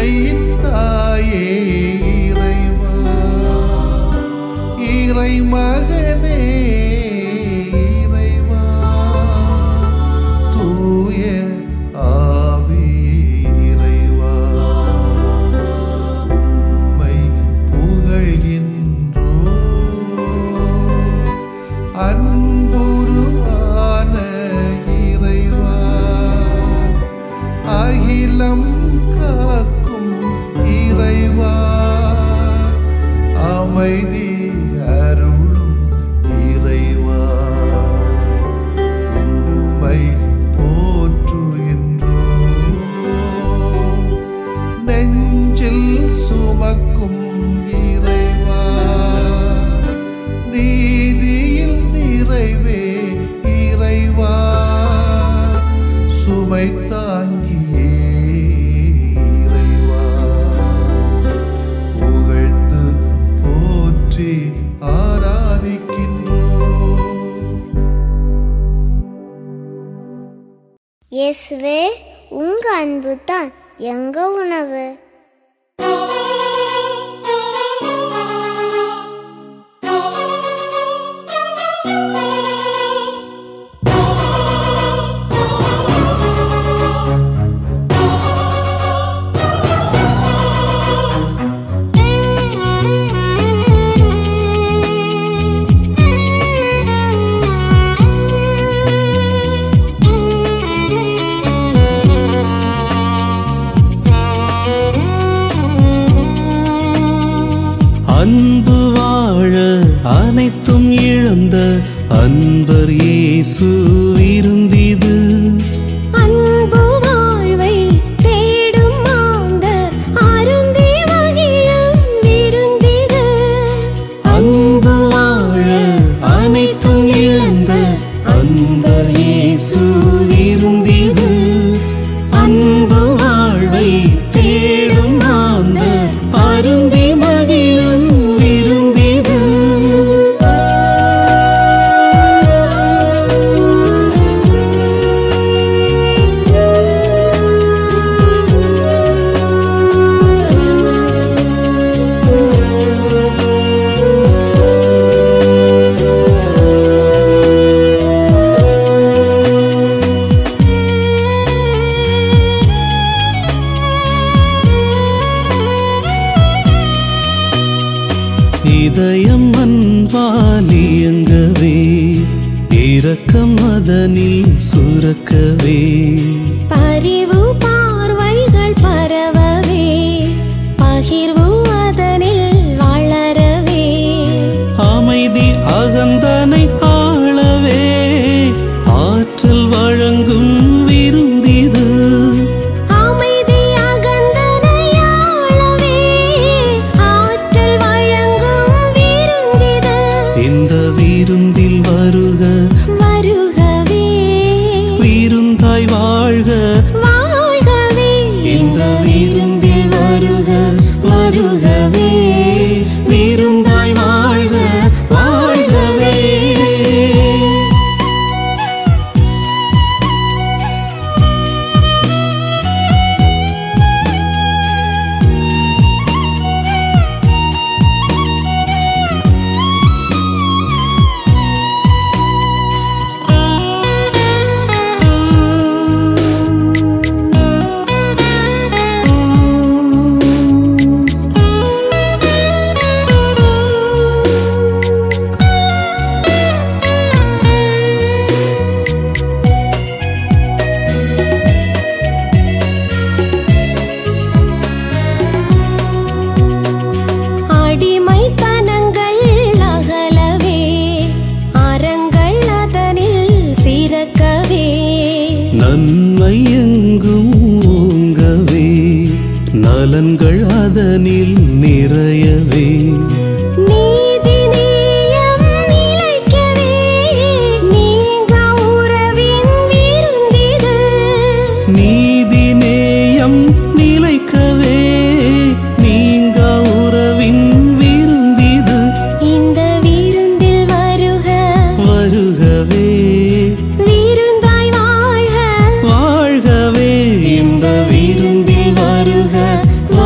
உண்மையின் தாயே இறைவா, இறை மகனே இறைவா, தூய ஆவி இறைவா, உம்மை புகழ்கின்றோ. அன்புருவான இறைவா, அகிலம் காக்கும் இறைவா, அமைதி அருளும் இறைவா, உம்மை போற்றுகின்றோம். நெஞ்சில் சுமக்கும் இறைவா, நீதியில் நிறைவே இறைவா, சுமை தாங்கியே இறைவா, புகழ்ந்து போற்றி ஆராதிக்கின்றோம். இயேசுவே, உங்க அன்பு தான் எங்க உணவு. அன்பு வாழ அனைத்தும் இழந்த அன்பர் இயேசு விருந்திது. அன்பு வாழ்வை தேடும் மாந்தர் அருந்தி மகிழும் விருந்திது. அன்பு வாழ அனைத்தும் இழந்த அன்பர் இயேசு விருந்திது. அன்பு வாழ்வை தேடும் மாந்தர் அருந்தி மகிழும் விருந்திது. இதயம் அன்பால் இயங்கவே, இரக்கம் அதனில் சுரக்கவே, பரிவு பார்வைகள் பரவவே, பகிர்வு அதனில் வளரவே, அமைதி அகந்தனை ஆளவே, ஆற்றல் வழங்கும் விருந்திது. அமைதி அகந்தனை ஆளவே, ஆற்றல் வழங்கும் விருந்திது. இந்த விருந்தில் வருக வருகவே, விருந்தாய் வாழ்க, வாழ்கவே. இந்த விருந்தில் வருக வருகவே, விருந்தாய் வாழ்க வாழ்கவே. அடிமைத்தனங்கள் அகலவே, அறங்கள் அதனில் சிறக்கவே, நன்மை எங்கும் ஓங்கவே, நலன்கள் அதனில் நிறையவே, நீதி நேயம் நிலைக்கவே, நீங்கா உறவின் விருந்திது. நீதி நேயம் நிலைக்கவே, நீங்கா உறவின் விருந்திது. இந்த விருந்தில் வருக வருகவே, விருந்தாய் வாழ்க, வாழ்கவே. இந்த விருந்தில் வருக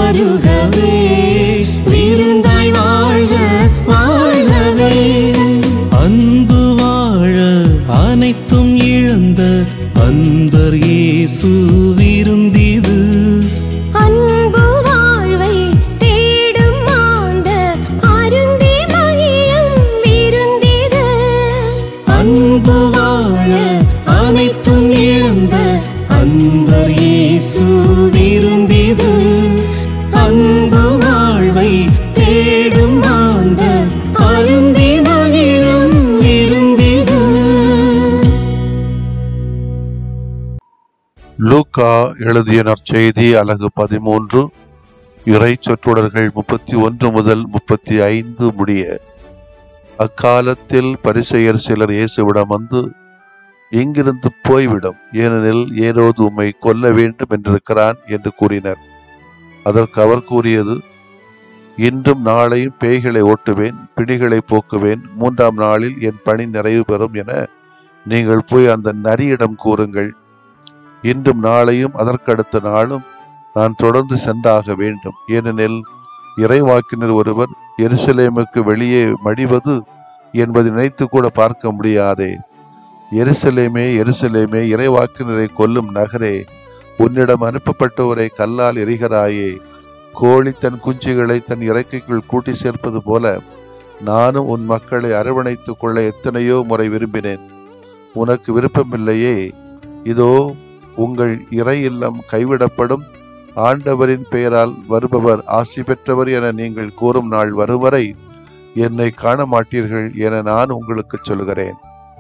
லூக்கா எழுதிய நற்செய்தி அலகு 13 இறை சொற்றொடர்கள் 31 முதல் 35 முடிய. அக்காலத்தில் பரிசேயர் சிலர் இயேசுவிடம் வந்து, இங்கிருந்து போய்விடும், ஏனெனில் ஏரோது உம்மை கொல்ல வேண்டும் என்றிருக்கிறான் என்று கூறினர். அதற்கு அவர் கூறியது, இன்றும் நாளையும் பேய்களை ஓட்டுவேன், பிணிகளை போக்குவேன், 3ஆம் நாளில் என் பணி நிறைவு பெறும் என நீங்கள் போய் அந்த நரியிடம் கூறுங்கள். இன்றும் நாளையும் அதற்கடுத்த நாளும் நான் தொடர்ந்து சென்றாக வேண்டும், ஏனெனில் இறைவாக்கினர் ஒருவர் எருசலேமுக்கு வெளியே மடிவது என்பதை நினைத்து கூட பார்க்க முடியாதே. எருசலேமே எருசலேமே, இறைவாக்கினரை கொல்லும் நகரே, உன்னிடம் அனுப்பப்பட்டோரை கல்லால் எரிகிறாயே. கோழி தன் குஞ்சுகளை தன் இறக்கைக்குள் கூட்டி சேர்ப்பது போல நானும் உன் மக்களை அரவணைத்துக் கொள்ள எத்தனையோ முறை விரும்பினேன். உனக்கு விருப்பமில்லையே. இதோ உங்கள் இறை இல்லம் கைவிடப்படும், ஆண்டவரின் பெயரால் வருபவர் ஆசி பெற்றவர் என நீங்கள் கூறும் நாள் வரும் வரை என்னை காண மாட்டீர்கள் என நான் உங்களுக்கு சொல்கிறேன்.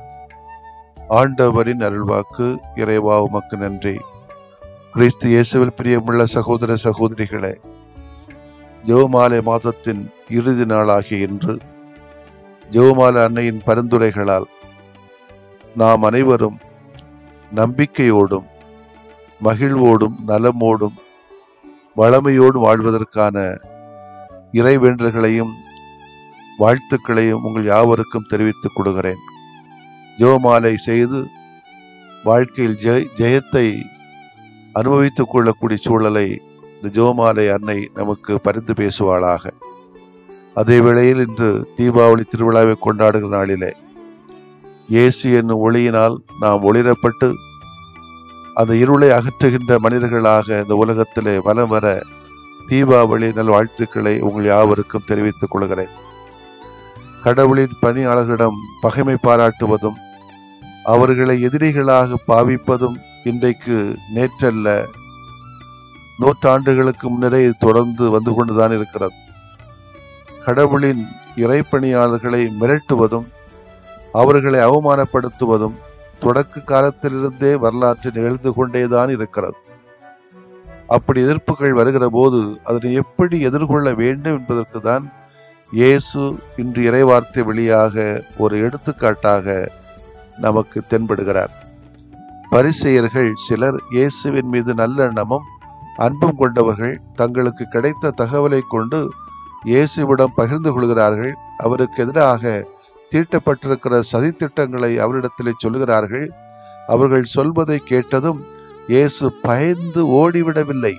ஆண்டவரின் அருள்வாக்கு. இறைவா உமக்கு நன்றி. கிறிஸ்து இயேசுவில் பிரியமுள்ள சகோதர சகோதரிகளே, ஜெபமாலை மாதத்தின் இறுதி நாளாகிய இன்று ஜெபமாலை அன்னையின் பரிந்துரைகளால் நாம் அனைவரும் நம்பிக்கையோடும் மகிழ்வோடும் நலமோடும் வளமையோடும் வாழ்வதற்கான இறைவேண்டல்களையும் வாழ்த்துக்களையும் உங்கள் யாவருக்கும் தெரிவித்துக் கொடுக்கிறேன். ஜெபமாலை செய்து வாழ்க்கையில் ஜெயத்தை அனுபவித்துக் கொள்ளக்கூடிய சூழலை இந்த ஜெபமாலை அன்னை நமக்கு பரிந்து பேசுவாளாக. அதே வேளையில் இன்று தீபாவளி திருவிழாவை கொண்டாடுகிற நாளிலே இயேசு என்னும் ஒளியினால் நாம் ஒளிரப்பட்டு அந்த இருளை அகற்றுகின்ற மனிதர்களாக இந்த உலகத்திலே வலம் வர தீபாவளி நல் வாழ்த்துக்களை உங்கள் யாவருக்கும் தெரிவித்துக் கொள்கிறேன். கடவுளின் பணியாளர்களிடம் பகைமை பாராட்டுவதும் அவர்களை எதிரிகளாக பாவிப்பதும் இன்றைக்கு நேற்றல்ல, நூற்றாண்டுகளுக்கு முன்னரே தொடர்ந்து வந்து கொண்டுதான் இருக்கிறது. கடவுளின் இறைப்பணியாளர்களை மிரட்டுவதும் அவர்களை அவமானப்படுத்துவதும் தொடக்க காலத்திலிருந்தே வரலாற்று நிகழ்ந்து கொண்டேதான் இருக்கிறது. அப்படி எதிர்ப்புகள் வருகிற போது அதனை எப்படி எதிர்கொள்ள வேண்டும் என்பதற்கு தான் இயேசு இன்று இறைவார்த்தை வழியாக ஒரு எடுத்துக்காட்டாக நமக்கு தென்படுகிறார். பரிசேயர்கள் சிலர் இயேசுவின் மீது நல்லெண்ணமும் அன்பும் கொண்டவர்கள். தங்களுக்கு கிடைத்த தகவலை கொண்டு இயேசுவிடம் பகிர்ந்து கொள்கிறார்கள். அவருக்கு எதிராக தீட்டப்பட்டிருக்கிற சதித்திட்டங்களை அவரிடத்திலே சொல்கிறார்கள். அவர்கள் சொல்வதை கேட்டதும் இயேசு பயந்து ஓடிவிடவில்லை,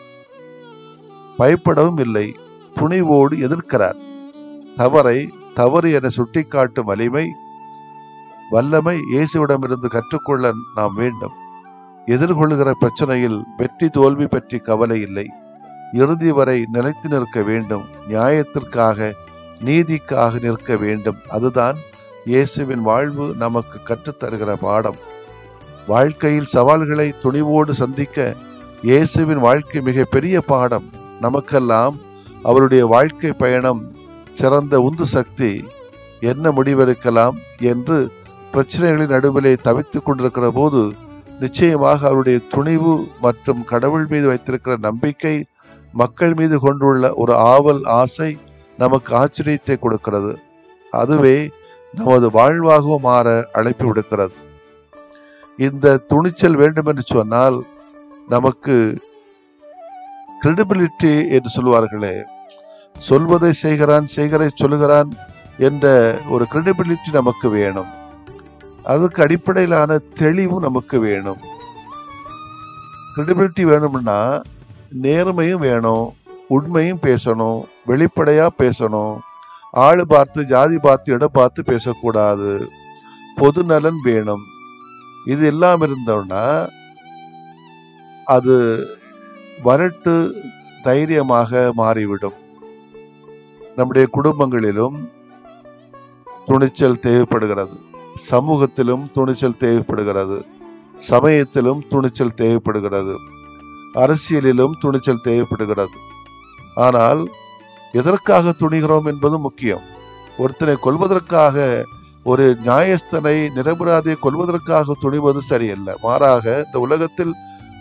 பயப்படவும் இல்லை, துணிவோடு எதிர்க்கிறார். தவறை தவறு என சுட்டிக்காட்டும் வல்லமை இயேசுவிடமிருந்து கற்றுக்கொள்ள நாம் வேண்டும். எதிர்கொள்கிற பிரச்சனையில் வெற்றி தோல்வி பற்றி கவலை இல்லை. இறுதி வரை நிலைத்து நிற்க வேண்டும். நியாயத்திற்காக நீதிக்காக நிற்க வேண்டும். அதுதான் இயேசுவின் வாழ்வு நமக்கு கற்றுத்தருகிற பாடம். வாழ்க்கையில் சவால்களை துணிவோடு சந்திக்க இயேசுவின் வாழ்க்கை மிக பெரிய பாடம். நமக்கெல்லாம் அவருடைய வாழ்க்கை பயணம் சிறந்த உந்து சக்தி. என்ன முடிவெடுக்கலாம் என்று பிரச்சனைகளின் நடுவிலே தவித்துக் கொண்டிருக்கிற போது நிச்சயமாக அவருடைய துணிவு மற்றும் கடவுள் மீது வைத்திருக்கிற நம்பிக்கை, மக்கள் மீது கொண்டுள்ள ஒரு ஆவல் ஆசை நமக்கு ஆச்சரியத்தை கொடுக்கிறது. அதுவே நமது வாழ்வாகவும் மாற அழைப்பு விடுக்கிறது. இந்த துணிச்சல் வேண்டும் என்று சொன்னால் நமக்கு கிரெடிபிலிட்டி என்று சொல்வார்களே, சொல்வதை செய்கிறான் செய்கிறதை சொல்லுகிறான் என்ற ஒரு கிரெடிபிலிட்டி நமக்கு வேணும். அதுக்கு அடிப்படையிலான தெளிவு நமக்கு வேணும். கிரெடிபிலிட்டி வேணும்னா நேர்மையும் வேணும், உண்மையும் பேசணும், வெளிப்படையா பேசணும். ஆளு பார்த்து ஜாதி பார்த்து இடம் பார்த்து பேசக்கூடாது. பொது நலன் வேணும். இது எல்லாம் இருந்தோம்னா அது வரட்டு தைரியமாக மாறிவிடும். நம்முடைய குடும்பங்களிலும் துணிச்சல் தேவைப்படுகிறது, சமூகத்திலும் துணிச்சல் தேவைப்படுகிறது, சமயத்திலும் துணிச்சல் தேவைப்படுகிறது, அரசியலிலும் துணிச்சல் தேவைப்படுகிறது. ஆனால் எதற்காக துணிகிறோம் என்பது முக்கியம். ஒருத்தனை கொல்வதற்காக, ஒரு நியாயஸ்தனை நிரபராதியை கொல்வதற்காக துணிவது சரியல்ல. மாறாக இந்த உலகத்தில்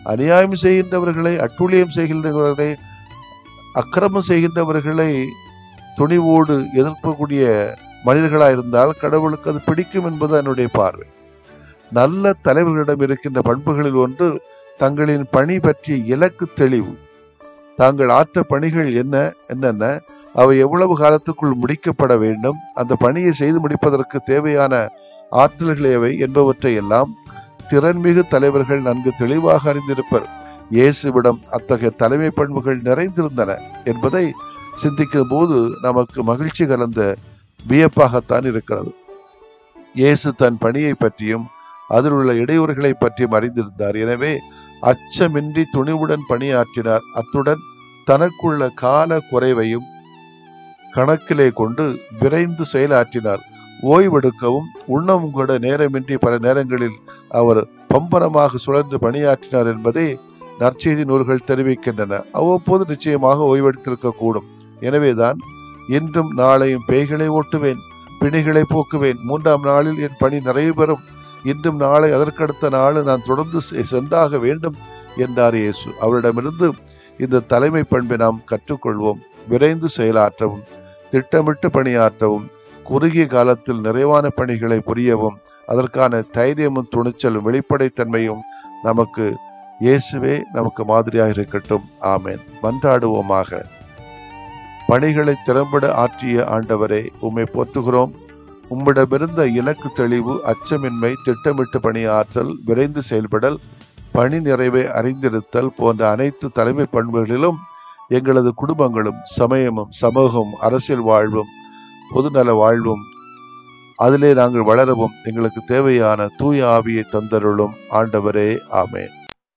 அநியாயம் செய்கின்றவர்களை, அட்டூழியம் செய்கின்றவர்களை, அக்கிரமம் செய்கின்றவர்களை துணிவோடு எதிர்க்கக்கூடிய மனிதர்களாக இருந்தால் கடவுளுக்கு அது பிடிக்கும் என்பது என்னுடைய பார்வை. நல்ல தலைவர்களிடம் இருக்கின்ற பண்புகளில் ஒன்று தங்களின் பணி பற்றிய இலக்கு தெளிவு. தாங்கள் ஆற்ற பணிகள் என்னென்ன, அவை எவ்வளவு காலத்துக்குள் முடிக்கப்பட வேண்டும், அந்த பணியை செய்து முடிப்பதற்கு தேவையான ஆற்றல்கள் எவை என்பவற்றை எல்லாம் திறன்மிகு தலைவர்கள் நன்கு தெளிவாக அறிந்திருப்பர். இயேசுவிடம் அத்தகைய தலைமை பண்புகள் நிறைந்திருந்தன என்பதை சிந்திக்கும் போது நமக்கு மகிழ்ச்சி கலந்த வியப்பாகத்தான் இருக்கிறது. இயேசு தன் பணியை பற்றியும் அதில் உள்ள இடையூறுகளை பற்றியும் அறிந்திருந்தார். எனவே அச்சமின்றி துணிவுடன் பணியாற்றினார். அத்துடன் தனக்குள்ள கால குறைவையும் கணக்கிலே கொண்டு விரைந்து செயலாற்றினார். ஓய்வெடுக்கவும் உண்ணவும் கூட நேரமின்றி பல நேரங்களில் அவர் பம்பரமாக சுழன்று பணியாற்றினார் என்பதை நற்செய்தி நூல்கள் தெரிவிக்கின்றன. அவ்வப்போது நிச்சயமாக ஓய்வெடுத்திருக்க கூடும். எனவேதான் இன்றும் நாளையும் பேய்களை ஓட்டுவேன், பிணிகளை போக்குவேன், 3ஆம் நாளில் என் பணி நிறைவேறும், இன்றும் நாளை அதற்கடுத்த நாள் நான் தொடர்ந்து சென்றாக வேண்டும் என்றார் இயேசு. அவரிடமிருந்து இந்த தலைமை பண்பை நாம் கற்றுக்கொள்வோம். விரைந்து செயலாற்றவும், திட்டமிட்டு பணியாற்றவும், குறுகிய காலத்தில் நிறைவான பணிகளை புரியவும் அதற்கான தைரியமும் துணிச்சலும் வெளிப்படைத்தன்மையும் நமக்கு இயேசுவே நமக்கு மாதிரியாக இருக்கட்டும். ஆமேன். மன்றாடுவோமாக. பணிகளை திறம்பட ஆற்றிய ஆண்டவரே, உம்மை போற்றுகிறோம். உம்மிடமிருந்த இலக்கு தெளிவு, அச்சமின்மை, திட்டமிட்டு பணியாற்றல், விரைந்து செயல்படல், பணி நிறைவை அறிந்திருத்தல் போன்ற அனைத்து தலைமை பண்புகளிலும் எங்களது குடும்பங்களும் சமயமும் சமூகமும் அரசியல் வாழ்வும் பொதுநல வாழ்வும் அதிலே நாங்கள் வளரவும் எங்களுக்கு தேவையான தூய ஆவியை தந்தருளும் ஆண்டவரே. ஆமேன்.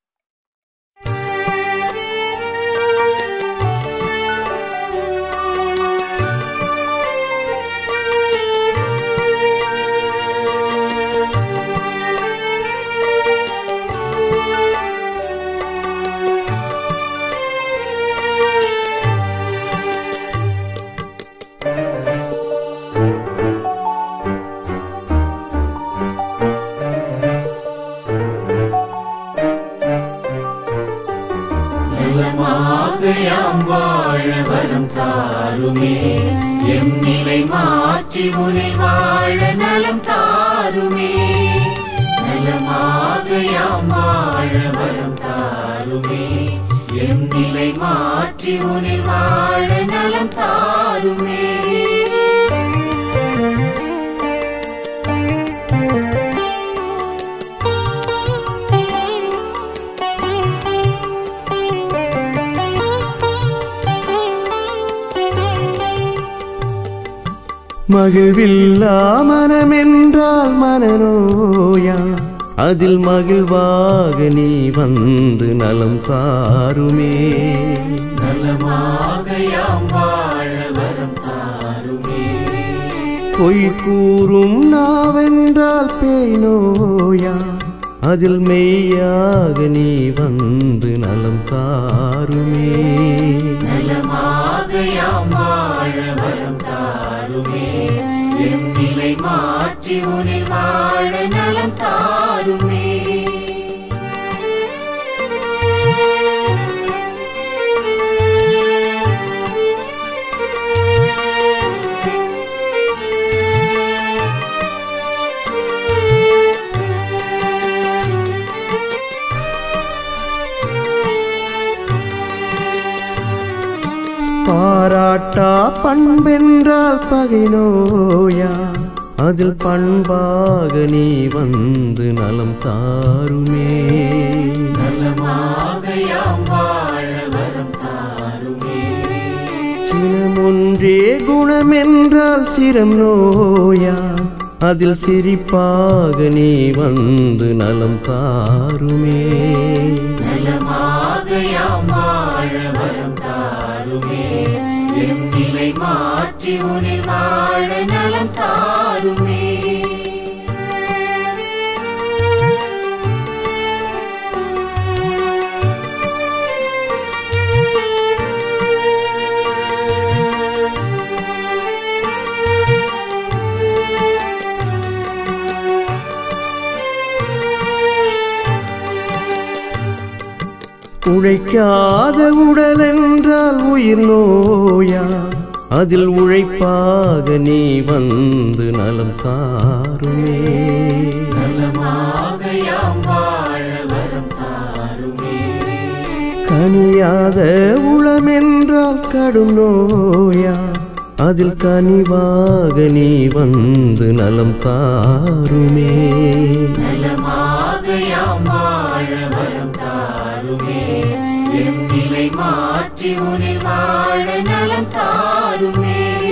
யாம் வாழ வரம் தாருமே, எம் நிலை மாற்றி உனில் வாழ நலம் தாருமே. நலமாக யாம் வாழ வரம் தாருமே, எம் நிலை மாற்றி உனில் வாழ நலம் தாருமே. மகிழ்வில்லா மனமென்றால் மனநோயா, அதில் மகிழ்வாக நீ வந்து நலம் தாருமே. நலமாக யாம் வாழ வரம் தாருமே. பொய் கூறும் நாவென்றால் பேய் நோயா, அதில் மெய்யாக நீ வந்து நலம் தாருமே. நலமாக யாம் வாழ வரம் தாருமே, எம் நிலை மாற்றி உனில் வாழ நலம் தாருமே. பாராட்டா பண்பென்றால் பகை நோயா, அதில் பண்பாக நீ வந்து நலம் தாருமே. நலமாக யாம் வாழ வரம் தாருமே. சினமொன்றே குணமென்றால் சிரம் நோயா, அதில் சிரிப்பாக நீ வந்து நலம் தாருமே. நலமாக யாம் வாழ வரம் தாருமே, எம் நிலை மாற்றி உனில் வாழ நலம் தாருமே. உழைக்காத உடல் என்றால் உயிர் நோயா, அதில் உழைப்பாக நீ வந்து நலம் தாருமே. நலமாக யாம் வாழ வரம் தாருமே. கனியாத உளம் என்றால் கடும் நோயா, அதில் கனிவாக நீ வந்து நலம் தாருமே. நலமாக யாம் வாழ வரம் தாருமே. எம் நிலை மாற்றி உனில் வாழ நலம் தாருமே.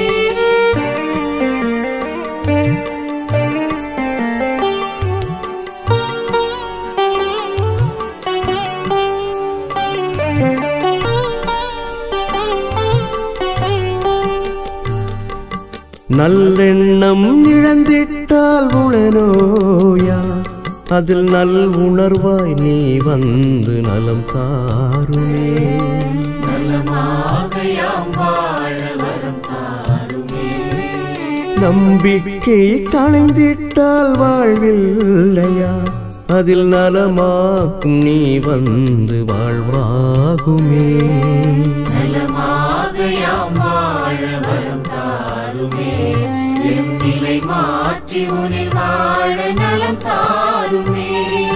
நல்லெண்ணம் இழந்திட்டால் உளநோயா, அதில் நல் உணர்வாய் நீ வந்து நலம் தாருமே. நலமாக யாம் வாழ வரம் தாருமே. நம்பிக்கை களைந்திட்டால் வாழ்வில்லையா, அதில் நலமாக்கும் நீ வந்து வாழ்வாகுமே. நலமாக யாம் வாழ வரம் தாருமே. எம் நிலை மாற்றி உனில் வாழ நலம் தாருமே.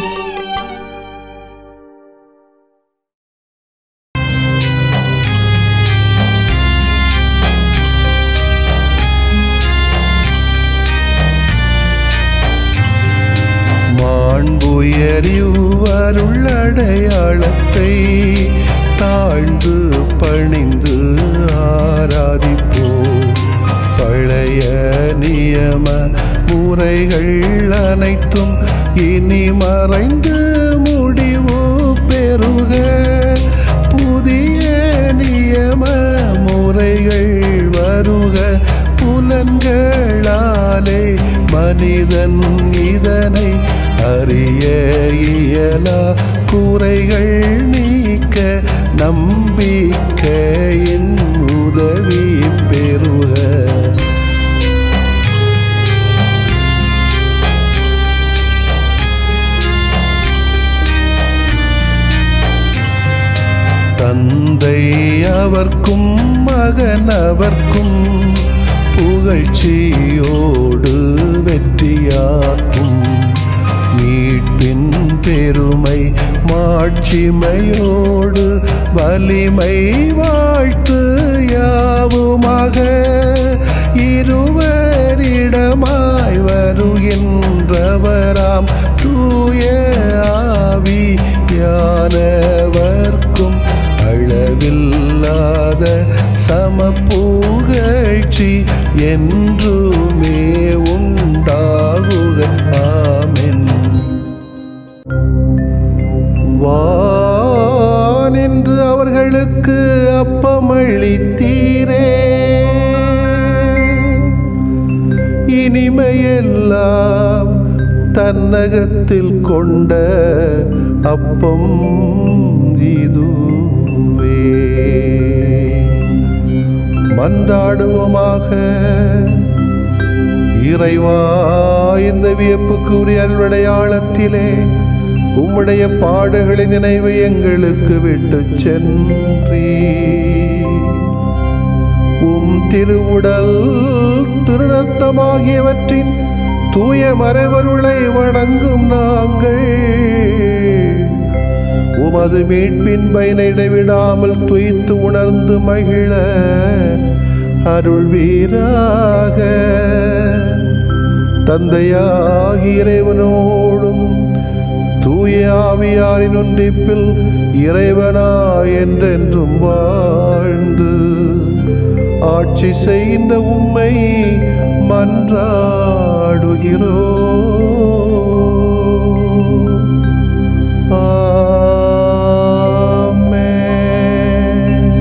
மாண்புயரிவருள்ளடையாளத்தை தாழ்ந்து பணிந்து ஆராதிப்போம். பழைய நியம முறைகள் அனைத்தும் இனி மறைந்து முடிவு பெறுக. புதிய நியம முறைகள் வருக. புலன்களாலே மனிதன் இதனை அறிய இயலா. குறைகள் நீக்க நம்பிக்கையின் உதவி பெறுக. தந்தை அவர்க்கும் மகன் அவர்க்கும் புகழ்ச்சியோடு வெற்றியாக்கும். மீட்பின் பெருமை மாட்சிமையோடு வலிமை வாழ்த்து யாவுமாக. இருவரிடமாய் வருகின்றவராம் தூய ஆவியானவர்க்கும் அளவில்லாத சமப்புகழ்ச்சி என்றுமே உண்டாகுக. ஆமென். வானென்று அவர்களுக்கு அப்பமளித்தீரே, இனிமையெல்லாம் தன்னகத்தில் கொண்ட அப்பம் இதுவே. மன்றாடுவோமாக. இறைவா, இந்த வியப்புக்குரிய அருளடையாளத்திலே உம்முடைய பாடுகளின் நினைவை எங்களுக்கு விட்டு சென்றீ. உம் திருவுடல் திருரத்தமாகியவற்றின் தூய மறைபொருளை வணங்கும் நாங்கள் உமது மீட்பின் பயனை இடைவிடாமல் துய்த்து உணர்ந்து மகிழ அருள்வீராக. தந்தையாகி இறைவனோடும் தூய ஆவியாரின் ஒன்றிப்பில் இறைவனா என்றென்றும் வாழ்ந்து ஆட்சி செய்கின்ற உம்மை மன்றாடுகிறோம். ஆமென்.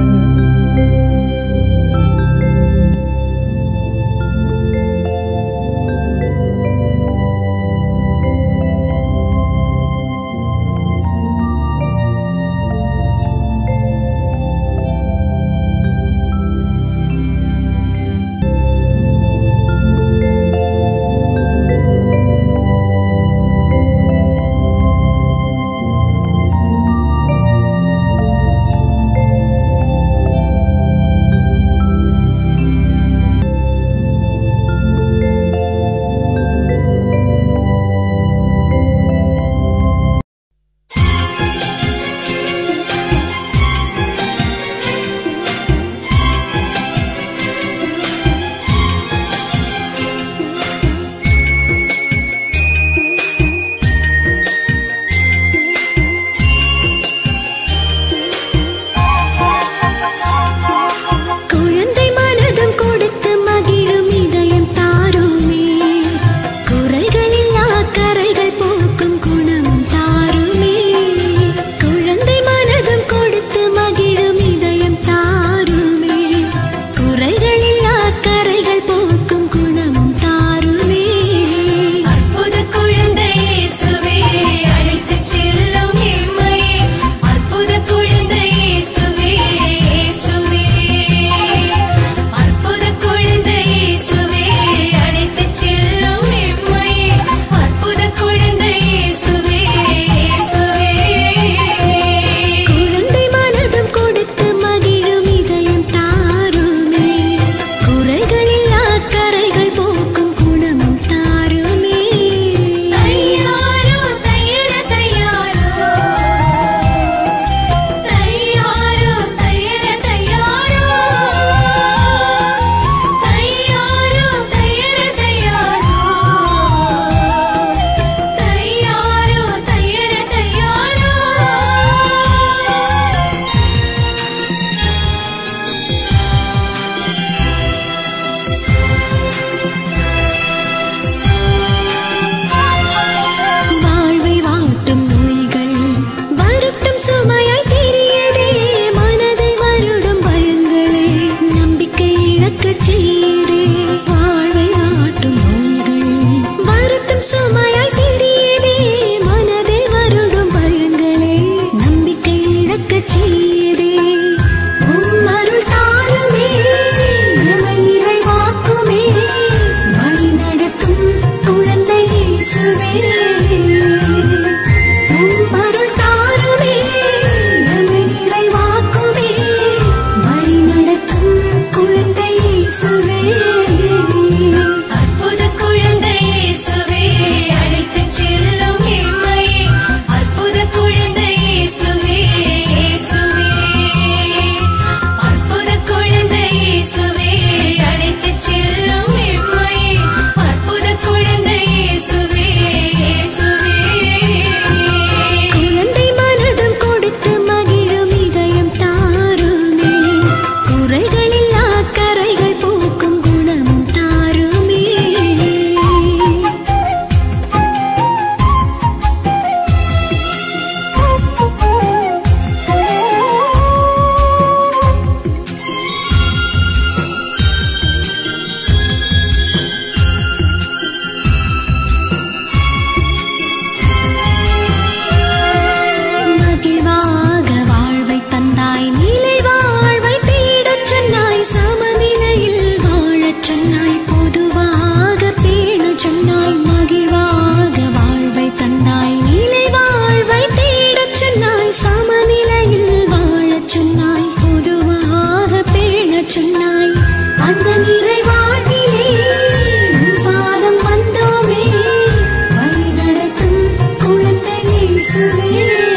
சொன்னாய் அந்த நிறைவாழ்விலே உன் பாதம் வந்தோமே வழி நடத்தும் குழந்தை இயேசுவே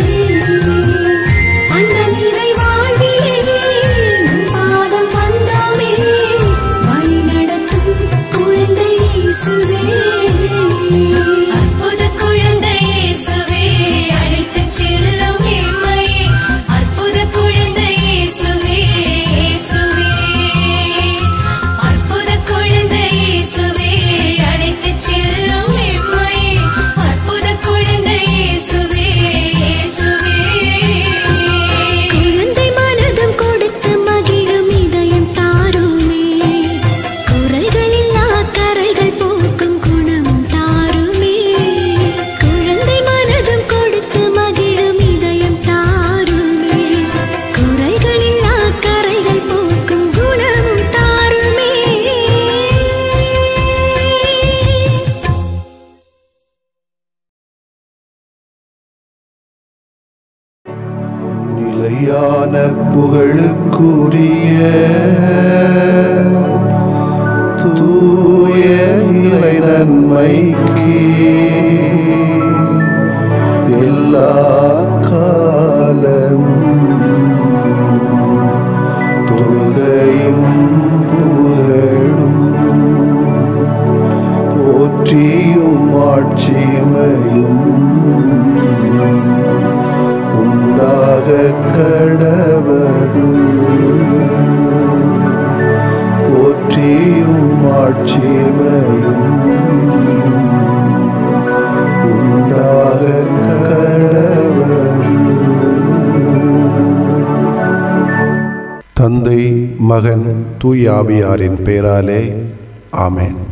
அந்த நிறைவாழ்விலே உன் பாதம் வந்தோமே வழி நடத்தும் குழந்தை இயேசுவே அற்புத குழந்தை இயேசுவே அழைத்துச் செல்லும் எம்மையே அற்புத குழந்தை இயேசுவே இயேசுவே அற்புத குழந்தை இயேசுவே அழைத்துச் செல்லும் எம்மையே அற்புத குழந்தை இயேசுவே இயேசுவே குழந்தை மனதும் கொடுத்து மகிழும் இதயம் தாருமே குறைகளில்லா கரைகள் போக்கும் குணம் தாருமே குழந்தை மனதும் கொடுத்து மகிழும் இதயம் தாருமே குறைகளில்லா கரைகள் போக்கும் குணம் தாருமே நிலையான புகழுக்குரிய தூய இறை நன்மைக்கு எல்லா காலமும் தொழுகையும் புகழும் போற்றியும் ஆட்சிமையும் உண்டாக கடவது போற்றியும் ஆட்சிமையும் உண்டாக கடவது. தந்தை மகன் தூய் ஆவியாரின் பெயராலே ஆமென்.